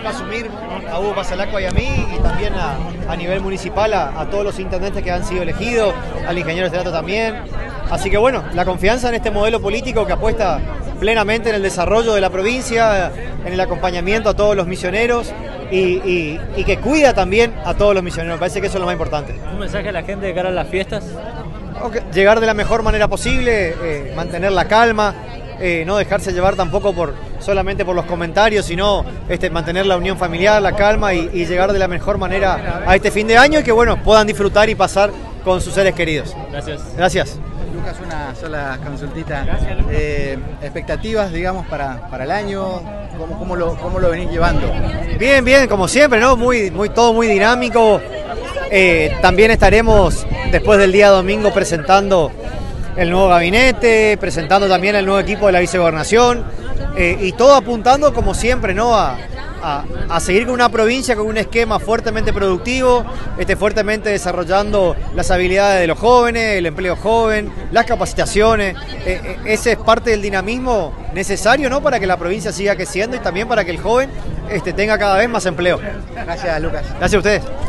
toca asumir a Hugo Pasalaco y a mí, y también a nivel municipal a todos los intendentes que han sido elegidos, al ingeniero Estelato también. Así que bueno, la confianza en este modelo político que apuesta plenamente en el desarrollo de la provincia, en el acompañamiento a todos los misioneros y que cuida también a todos los misioneros. Me parece que eso es lo más importante. ¿Un mensaje a la gente de cara a las fiestas? Llegar de la mejor manera posible, mantener la calma, no dejarse llevar tampoco solamente por los comentarios, sino mantener la unión familiar, la calma y llegar de la mejor manera a este fin de año y que bueno, puedan disfrutar y pasar con sus seres queridos. Gracias. Gracias. Lucas, una sola consultita. Expectativas, digamos, para el año, ¿cómo lo venís llevando? Bien, bien, como siempre, ¿no? Todo muy dinámico. También estaremos después del día domingo presentando el nuevo gabinete, presentando también el nuevo equipo de la vicegobernación y todo apuntando como siempre, ¿no? A seguir con una provincia con un esquema fuertemente productivo, fuertemente desarrollando las habilidades de los jóvenes, el empleo joven, las capacitaciones. Ese es parte del dinamismo necesario, ¿no? Para que la provincia siga creciendo y también para que el joven tenga cada vez más empleo. Gracias, Lucas. Gracias a ustedes.